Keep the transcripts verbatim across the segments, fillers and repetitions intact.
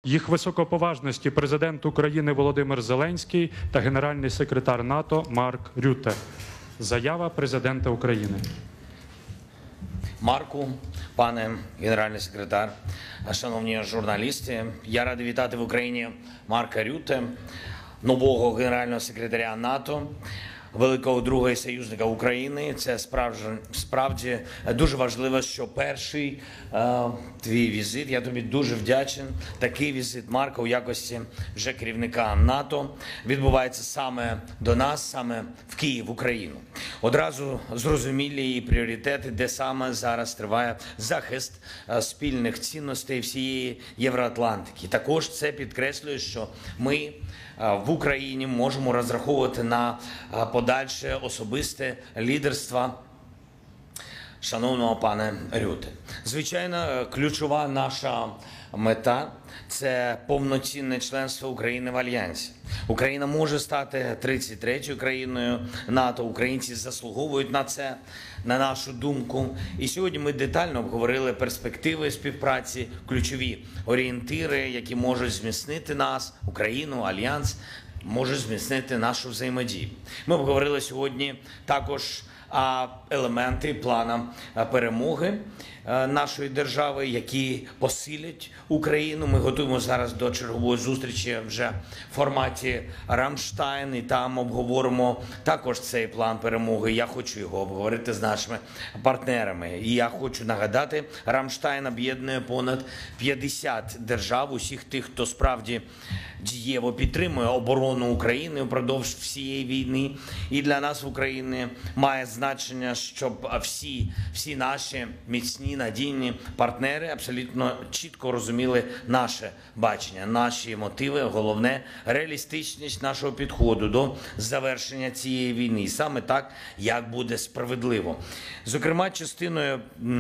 Їх високоповажності президент України Володимир Зеленський та генеральний секретар НАТО Марк Рютте. Заява президента України. Марку, пане генеральний секретар, шановні журналісти, я радий вітати в Україні Марка Рютте, нового генерального секретаря НАТО, великого друга і союзника України. Це справді, справді дуже важливо, що перший е, твій візит, я тобі дуже вдячен, такий візит Марка у якості вже керівника НАТО відбувається саме до нас, саме в Київ, в Україну. Одразу зрозумілі і пріоритети, де саме зараз триває захист е, спільних цінностей всієї Євроатлантики. Також це підкреслює, що ми в Україні можемо розраховувати на подальше особисте лідерство шановного пана Рютте. Звичайно, ключова наша мета – це повноцінне членство України в Альянсі. Україна може стати тридцять третьою країною НАТО, українці заслуговують на це, на нашу думку. І сьогодні ми детально обговорили перспективи співпраці, ключові орієнтири, які можуть зміцнити нас, Україну, Альянс, можуть зміцнити нашу взаємодію. Ми обговорили сьогодні також елементи плану перемоги нашої держави, які посилять Україну. Ми готуємо зараз до чергової зустрічі вже в форматі Рамштайн, і там обговоримо також цей план перемоги. Я хочу його обговорити з нашими партнерами. І я хочу нагадати, Рамштайн об'єднує понад п'ятдесят держав, усіх тих, хто справді дієво підтримує оборону України впродовж всієї війни. І для нас в Україні має значення, щоб всі, всі наші міцні, надійні партнери абсолютно чітко розуміли наше бачення, наші мотиви, головне – реалістичність нашого підходу до завершення цієї війни. І саме так, як буде справедливо. Зокрема, частиною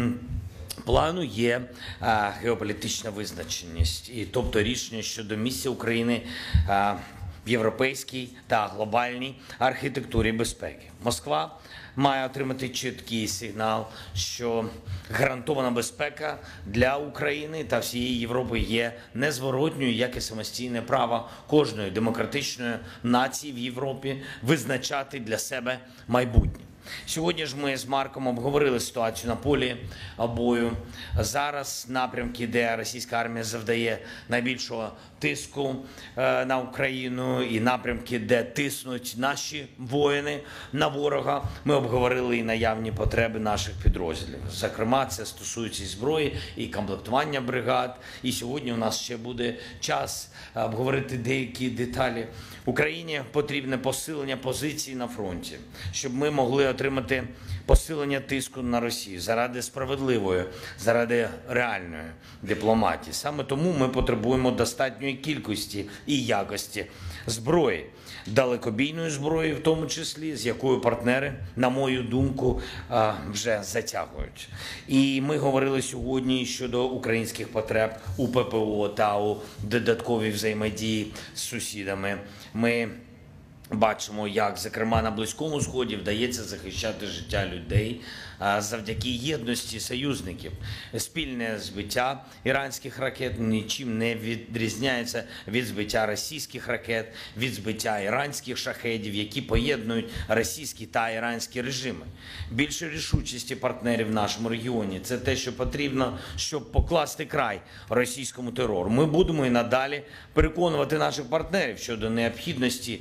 плану є а, геополітична визначеність, і тобто рішення щодо місця України а, в європейській та глобальній архітектурі безпеки. Москва має отримати чіткий сигнал, що гарантована безпека для України та всієї Європи є незворотньою, як і самостійне право кожної демократичної нації в Європі визначати для себе майбутнє. Сьогодні ж ми з Марком обговорили ситуацію на полі бою. Зараз напрямки, де російська армія завдає найбільшого тиску на Україну, і напрямки, де тиснуть наші воїни на ворога. Ми обговорили і наявні потреби наших підрозділів. Зокрема, це стосується і зброї, і комплектування бригад. І сьогодні у нас ще буде час обговорити деякі деталі. Україні потрібне посилення позицій на фронті, щоб ми могли отримати посилення тиску на Росію заради справедливої, заради реальної дипломатії. Саме тому ми потребуємо достатньої кількості і якості зброї, далекобійної зброї в тому числі, з якою партнери, на мою думку, вже затягують. І ми говорили сьогодні щодо українських потреб у ППО та у додатковій взаємодії з сусідами. Ми бачимо, як, зокрема, на Близькому Сході вдається захищати життя людей завдяки єдності союзників. Спільне збиття іранських ракет нічим не відрізняється від збиття російських ракет, від збиття іранських шахедів, які поєднують російські та іранські режими. Більше рішучості партнерів в нашому регіоні – це те, що потрібно, щоб покласти край російському терору. Ми будемо і надалі переконувати наших партнерів щодо необхідності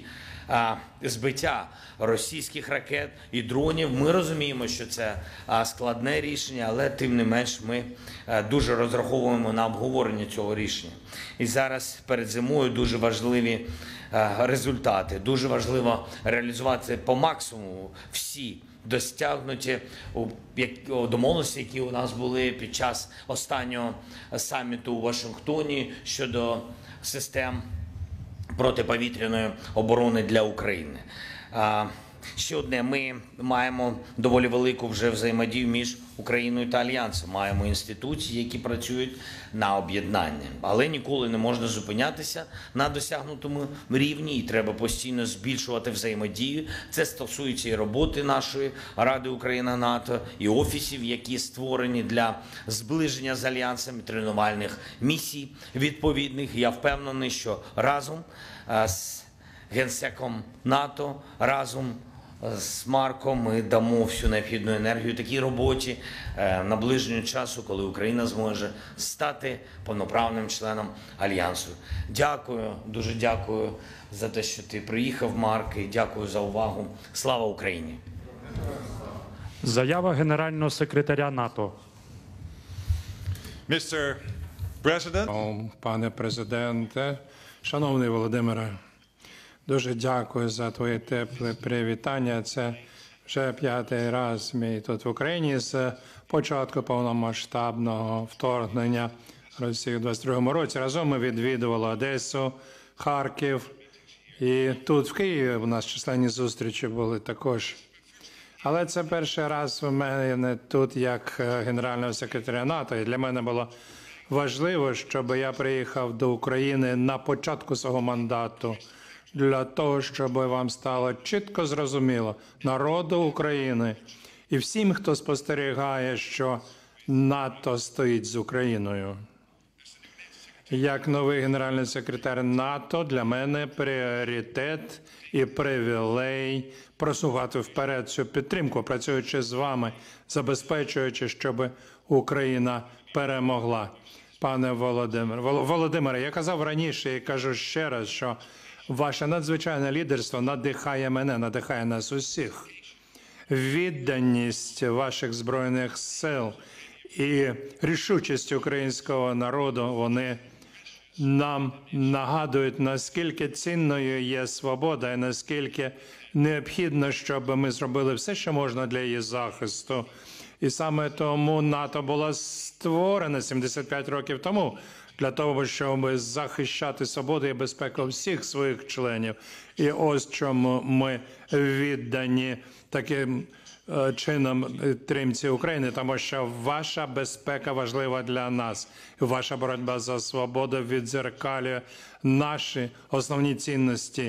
збиття російських ракет і дронів. Ми розуміємо, що це складне рішення, але тим не менш ми дуже розраховуємо на обговорення цього рішення. І зараз перед зимою дуже важливі результати. Дуже важливо реалізувати по максимуму всі досягнуті домовленості, які у нас були під час останнього саміту у Вашингтоні щодо систем протиповітряної оборони для України. Ще одне, ми маємо доволі велику вже взаємодію між Україною та Альянсом. Маємо інституції, які працюють на об'єднання. Але ніколи не можна зупинятися на досягнутому рівні і треба постійно збільшувати взаємодію. Це стосується і роботи нашої Ради Україна-НАТО, і офісів, які створені для зближення з Альянсом, і тренувальних місій відповідних. Я впевнений, що разом з Генсеком НАТО, разом з Марком ми дамо всю необхідну енергію такій роботі, наближенню часу, коли Україна зможе стати повноправним членом Альянсу. Дякую, дуже дякую за те, що ти приїхав, Марк, і дякую за увагу. Слава Україні! Заява генерального секретаря НАТО. містер President, О, Пане президенте, шановний Володимире, дуже дякую за твоє тепле привітання. Це вже п'ятий раз ми тут в Україні з початку повномасштабного вторгнення Росії у двадцять другому році. Разом ми відвідували Одесу, Харків і тут в Києві у нас численні зустрічі були також. Але це перший раз у мене тут як генерального секретаря НАТО, і для мене було важливо, щоб я приїхав до України на початку свого мандату, для того, щоб вам стало чітко зрозуміло народу України і всім, хто спостерігає, що НАТО стоїть з Україною. Як новий генеральний секретар НАТО, для мене пріоритет і привілей просувати вперед цю підтримку, працюючи з вами, забезпечуючи, щоб Україна перемогла. Пане Володимире, Володимире, я казав раніше і кажу ще раз, що ваше надзвичайне лідерство надихає мене, надихає нас усіх. Відданість ваших Збройних сил і рішучість українського народу, вони нам нагадують, наскільки цінною є свобода і наскільки необхідно, щоб ми зробили все, що можна для її захисту. І саме тому НАТО було створене сімдесят п'ять років тому, для того, щоб захищати свободу і безпеку всіх своїх членів. І ось чому ми віддані таким чином підтримці України, тому що ваша безпека важлива для нас. Ваша боротьба за свободу віддзеркалює наші основні цінності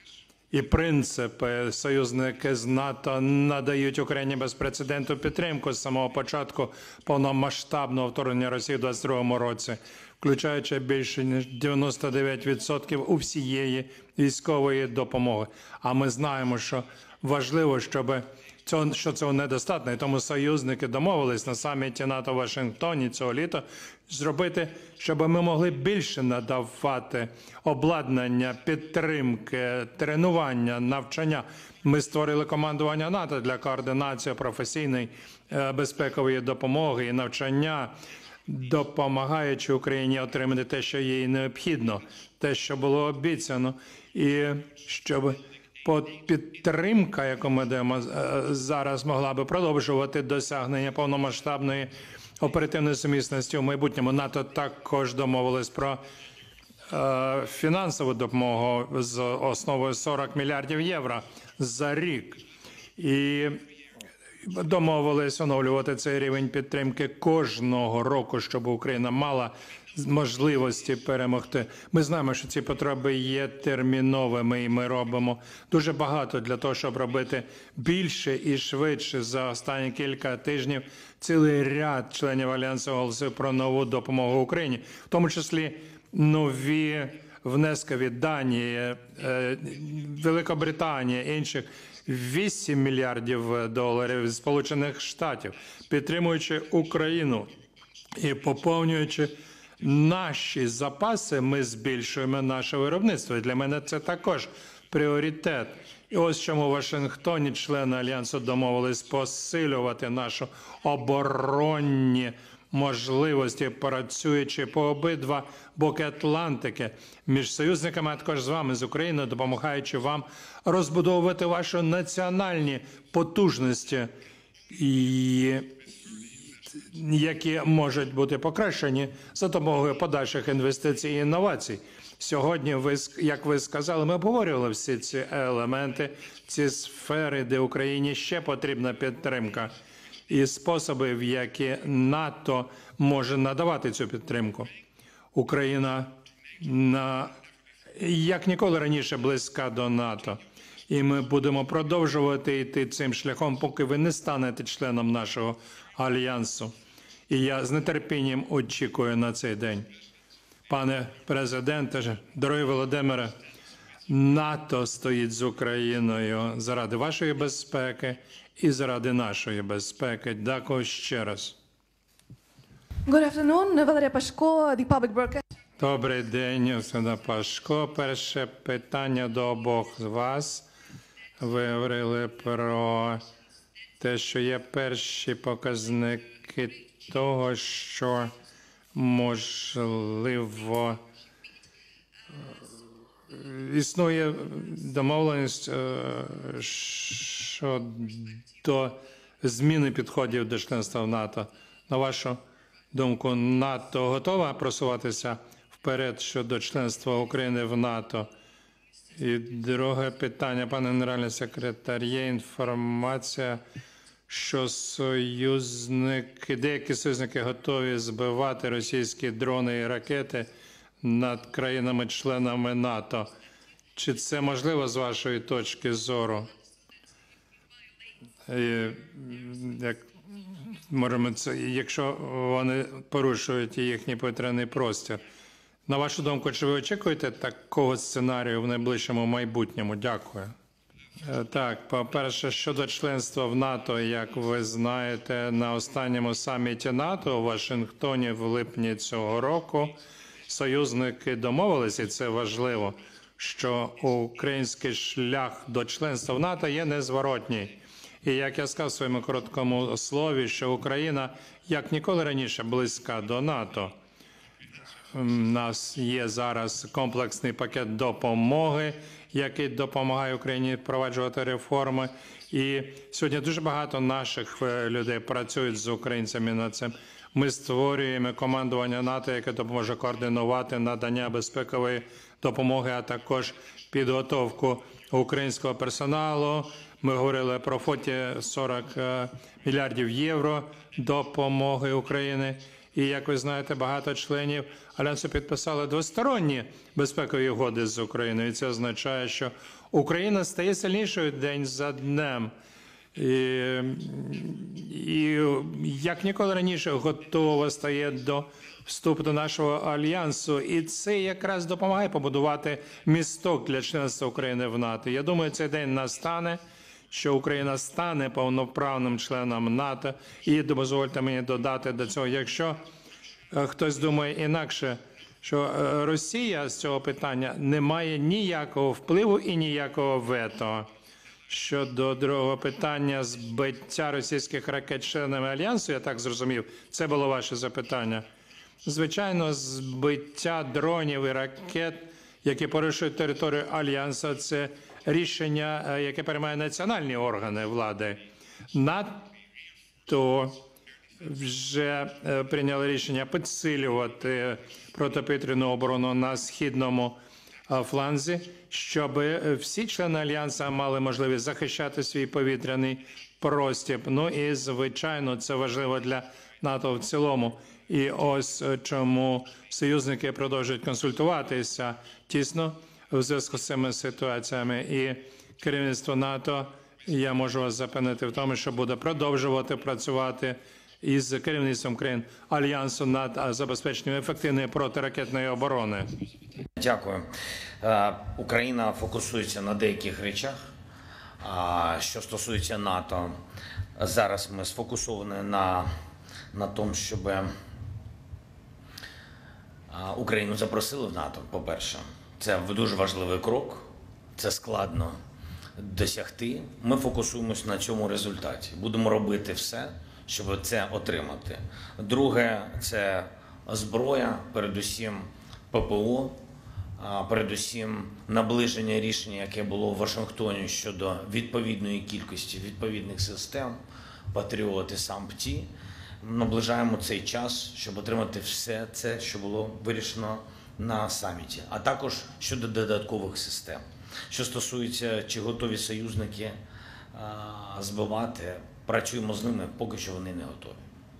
і принципи. Союзники з НАТО надають Україні безпрецедентну підтримку з самого початку повномасштабного вторгнення Росії у двадцять другому році, включаючи більше ніж дев'яносто дев'ять відсотків усієї військової допомоги. А ми знаємо, що важливо, щоб цього, що цього недостатньо, і тому союзники домовились на саміті НАТО в Вашингтоні цього літа зробити, щоб ми могли більше надавати обладнання, підтримки, тренування, навчання. Ми створили командування НАТО для координації професійної безпекової допомоги і навчання, допомагаючи Україні отримати те, що їй необхідно, те, що було обіцяно, і щоб підтримка, яку ми даємо зараз, могла би продовжувати досягнення повномасштабної оперативної сумісності у майбутньому. НАТО також домовились про е, фінансову допомогу з основою сорок мільярдів євро за рік. І домовились оновлювати цей рівень підтримки кожного року, щоб Україна мала можливості перемогти. Ми знаємо, що ці потреби є терміновими, і ми робимо дуже багато для того, щоб робити більше і швидше. За останні кілька тижнів цілий ряд членів Альянсу оголосив про нову допомогу Україні, в тому числі нові внески від Данії, Великобританії, інших. вісім мільярдів доларів з Сполучених Штатів, підтримуючи Україну і поповнюючи наші запаси, ми збільшуємо наше виробництво. І для мене це також пріоритет. І ось чому в Вашингтоні члени Альянсу домовились посилювати нашу оборонні можливості, працюючи по обидва боки Атлантики, між союзниками, а також з вами, з Україною, допомагаючи вам розбудовувати ваші національні потужності. І які можуть бути покращені за допомогою подальших інвестицій і інновацій. Сьогодні, ви, як ви сказали, ми обговорювали всі ці елементи, ці сфери, де Україні ще потрібна підтримка, і способи, в які НАТО може надавати цю підтримку. Україна на, як ніколи раніше близька до НАТО. І ми будемо продовжувати йти цим шляхом, поки ви не станете членом нашого альянсу. І я з нетерпінням очікую на цей день. Пане президенте, дорогий Володимире, НАТО стоїть з Україною заради вашої безпеки і заради нашої безпеки. Дякую ще раз. Good afternoon, Valeria Pashko, the Public Broadcast. Добрий день, Оксана Пашко. Перше питання до обох з вас. Ви говорили про те, що є перші показники того, що можливо існує домовленість щодо зміни підходів до членства в НАТО. На вашу думку, НАТО готова просуватися вперед щодо членства України в НАТО? І друге питання, пане генеральний секретар, є інформація, що союзники, деякі союзники готові збивати російські дрони і ракети над країнами-членами НАТО. Чи це можливо з вашої точки зору? І, як, можемо, це, якщо вони порушують їхній повітряний простір. На вашу думку, чи ви очікуєте такого сценарію в найближчому майбутньому? Дякую. Так, по-перше, щодо членства в НАТО, як ви знаєте, на останньому саміті НАТО у Вашингтоні в липні цього року союзники домовилися, і це важливо, що український шлях до членства в НАТО є незворотній. І як я сказав в своєму короткому слові, що Україна як ніколи раніше близька до НАТО. У нас є зараз комплексний пакет допомоги, який допомагає Україні впроваджувати реформи. І сьогодні дуже багато наших людей працюють з українцями над цим. Ми створюємо командування НАТО, яке допоможе координувати надання безпекової допомоги, а також підготовку українського персоналу. Ми говорили про фоті сорок мільярдів євро допомоги України. І, як ви знаєте, багато членів Альянсу підписали двосторонні безпекові угоди з Україною. І це означає, що Україна стає сильнішою день за днем. І, і як ніколи раніше готова стає до вступу до нашого Альянсу. І це якраз допомагає побудувати місток для членства України в НАТО. Я думаю, цей день настане, що Україна стане повноправним членом НАТО. І дозвольте мені додати до цього, якщо хтось думає інакше, що Росія з цього питання не має ніякого впливу і ніякого вето. Щодо другого питання збиття російських ракет членами Альянсу, я так зрозумів, це було ваше запитання. Звичайно, збиття дронів і ракет, які порушують територію Альянсу, це рішення, яке приймає національні органи влади. НАТО вже прийняли рішення підсилювати протиповітряну оборону на східному фланзі, щоб всі члени Альянсу мали можливість захищати свій повітряний простір. Ну і, звичайно, це важливо для НАТО в цілому. І ось чому союзники продовжують консультуватися тісно в зв'язку з цими ситуаціями. І керівництво НАТО, я можу вас запевнити в тому, що буде продовжувати працювати із керівництвом країн Альянсу над забезпеченням ефективної протиракетної оборони. Дякую. Україна фокусується на деяких речах. Що стосується НАТО, зараз ми сфокусовані на, на тому, щоб Україну запросили в НАТО, по-перше. Це дуже важливий крок, це складно досягти. Ми фокусуємось на цьому результаті. Будемо робити все, щоб це отримати. Друге – це зброя, передусім ППО, передусім наближення рішення, яке було в Вашингтоні щодо відповідної кількості відповідних систем, Патріот і САМ-П Т І. наближаємо цей час, щоб отримати все це, що було вирішено на саміті, а також щодо додаткових систем. Що стосується, чи готові союзники а, збивати, працюємо з ними, поки що вони не готові.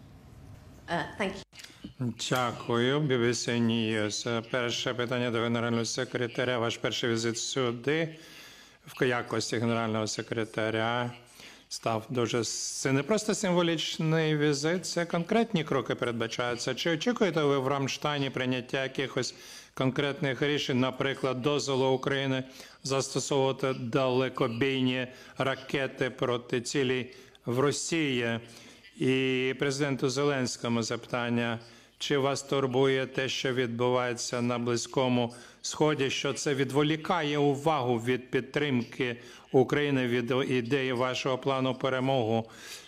Uh, thank you. Дякую, бі бі сі News. Перше питання до генерального секретаря. Ваш перший візит сюди в якості генерального секретаря став дуже... Це не просто символічний візит, це конкретні кроки передбачаються. Чи очікуєте ви в Рамштайні прийняття якихось конкретних рішень, наприклад, дозволу України застосовувати далекобійні ракети проти цілей в Росії? І президенту Зеленському запитання, чи вас турбує те, що відбувається на Близькому Сході, що це відволікає увагу від підтримки України, від ідеї вашого плану перемоги?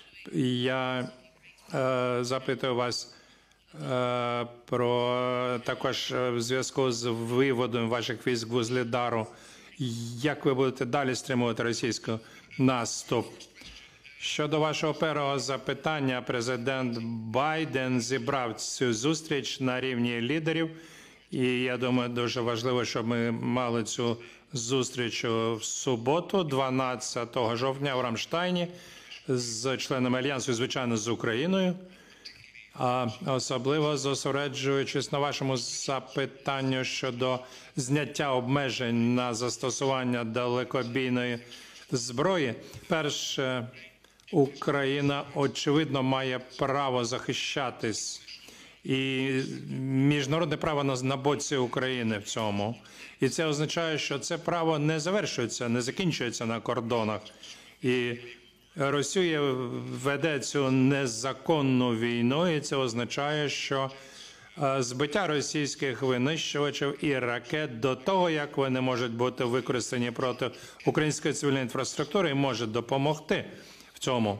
Я е, запитую вас е, про також в зв'язку з виводом ваших військ в Вугледару. Як ви будете далі стримувати російський наступ? Щодо вашого першого запитання, президент Байден зібрав цю зустріч на рівні лідерів. І я думаю, дуже важливо, щоб ми мали цю зустріч в суботу, дванадцятого жовтня в Рамштайні, з членами Альянсу, звичайно, з Україною. А особливо зосереджуючись на вашому запитанню щодо зняття обмежень на застосування далекобійної зброї. Перше, Україна, очевидно, має право захищатись. І міжнародне право на, на боці України в цьому. І це означає, що це право не завершується, не закінчується на кордонах. І Росія веде цю незаконну війну, і це означає, що збиття російських винищувачів і ракет до того, як вони можуть бути використані проти української цивільної інфраструктури, може допомогти в цьому.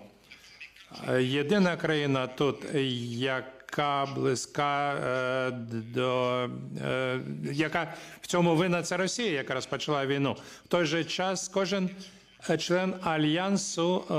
Єдина країна тут, яка близька е, до, е, яка в цьому винна, це Росія, яка розпочала війну. В той же час кожен член Альянсу е,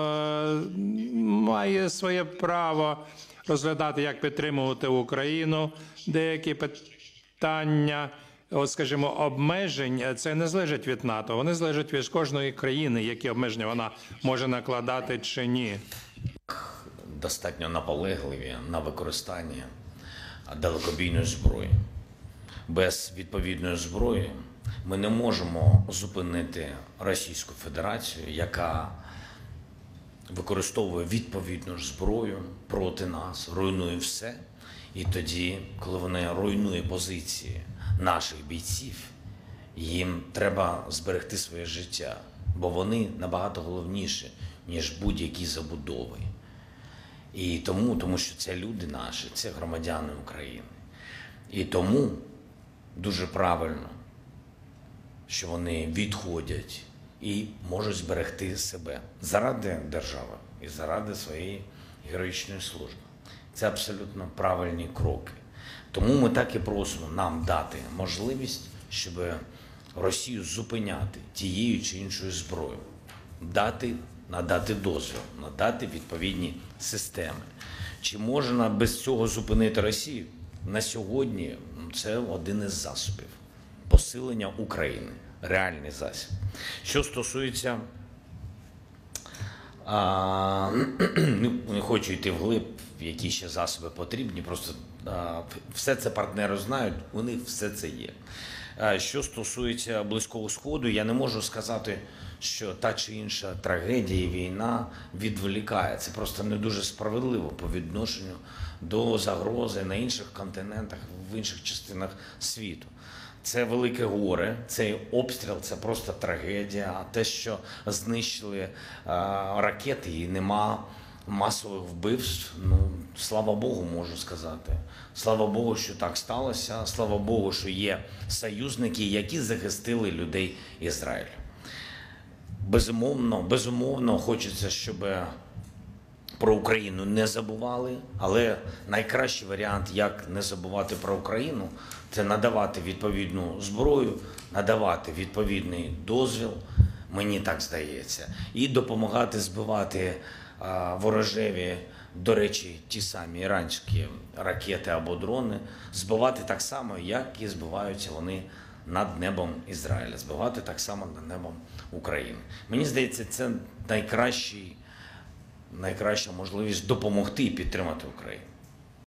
має своє право розглядати, як підтримувати Україну. Деякі питання, от, скажімо, обмежень, це не залежить від НАТО, вони залежать від кожної країни, які обмеження вона може накладати чи ні. Достатньо наполегливі на використанні далекобійної зброї. Без відповідної зброї ми не можемо зупинити Російську Федерацію, яка використовує відповідну ж зброю проти нас, руйнує все. І тоді, коли вони руйнує позиції наших бійців, їм треба зберегти своє життя, бо вони набагато головніші, ніж будь-які забудови. І тому, тому що це люди наші, це громадяни України. І тому дуже правильно, що вони відходять і можуть зберегти себе заради держави і заради своєї героїчної служби. Це абсолютно правильні кроки. Тому ми так і просимо нам дати можливість, щоб Росію зупиняти тією чи іншою зброєю, дати, надати дозвіл, надати відповідні системи. Чи можна без цього зупинити Росію? На сьогодні це один із засобів посилення України, реальний засіб. Що стосується, а, не хочу йти вглиб, які ще засоби потрібні, просто а, все це партнери знають, у них все це є. А, що стосується Близького Сходу, я не можу сказати, що та чи інша трагедія, війна відволікає. Це просто не дуже справедливо по відношенню до загрози на інших континентах, в інших частинах світу. Це велике горе, цей обстріл – це просто трагедія. А те, що знищили а, ракети і нема масових вбивств, ну, слава Богу, можу сказати. Слава Богу, що так сталося. Слава Богу, що є союзники, які захистили людей Ізраїлю. Безумовно, безумовно, хочеться, щоб про Україну не забували, але найкращий варіант, як не забувати про Україну, це надавати відповідну зброю, надавати відповідний дозвіл, мені так здається, і допомагати збивати а, ворожеві, до речі, ті самі іранські ракети або дрони, збивати так само, як і збиваються вони над небом Ізраїля, збивати так само над небом України. Мені здається, це найкращий, найкраща можливість допомогти і підтримати Україну.